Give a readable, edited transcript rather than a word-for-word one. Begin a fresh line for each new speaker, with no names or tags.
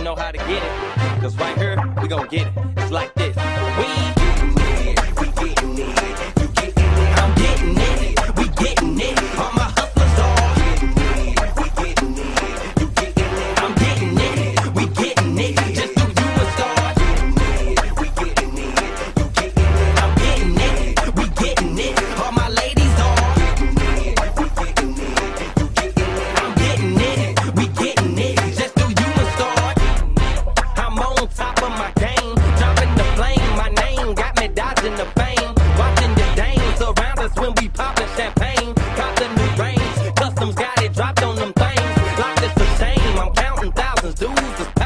know how to get it. Cause right here, we gon' get it. It's like this. We getting it. You getting it. I'm getting it. We getting it. All my hustlers are getting it. We getting it. You getting it. I'm getting it. We getting it. Just do you a start. Getting it. We getting it. You getting it. I'm getting it. We getting it. All my ladies are getting it. We getting it. You getting it. I'm getting it. We getting it. Just do you a start. I'm on top of my game, dropping the flame. My name got me dodging the fame, watching the dames surround us when we poppin' champagne. Caught the new range, customs got it dropped on them things. Like it's a shame, I'm counting thousands, dudes.